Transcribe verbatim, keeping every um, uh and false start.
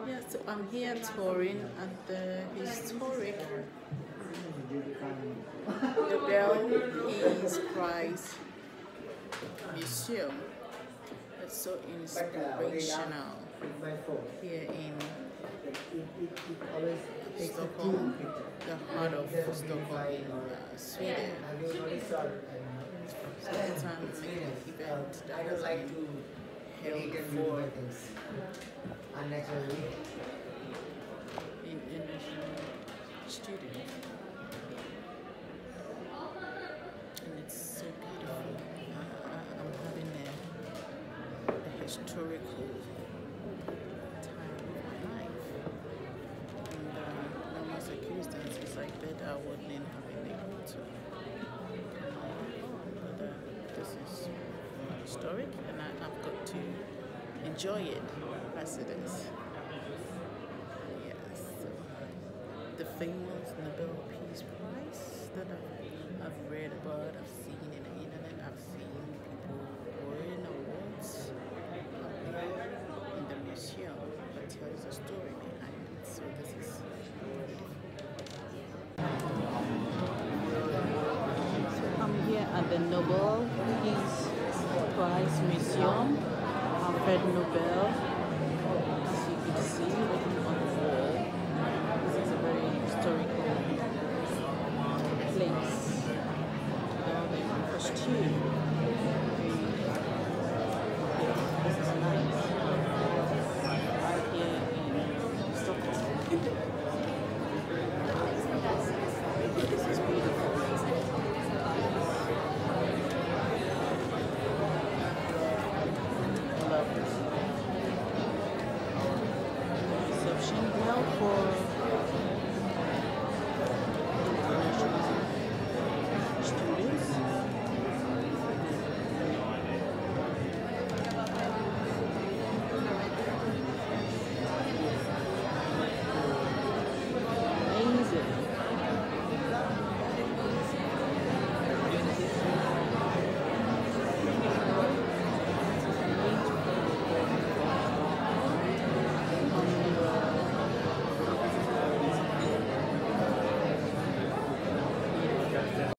Yeah, so I'm here touring at the historic Nobel Peace Prize Museum. It's so inspirational here in Stockholm, the heart of Stockholm in uh, Sweden. So it's an event that has been held for in international students, and it's so beautiful. I, I'm having a, a historical time of my life, and uh, normal circumstances like that I wouldn't have been able to come on, but uh, this is historic, and I, I've got to enjoy it as it is. Yes, so the famous Nobel Peace Prize that I've, I've read about, I've seen in the internet, I've seen people wearing awards up there in the museum that tells a story behind it. So this is so I'm here at the Nobel Peace Prize Museum. Alfred Nobel, as you can see, written on the wall. This is a very historical place. Now the costume. This is nice. Right here in Stockholm. This is beautiful. Love this. Reception well for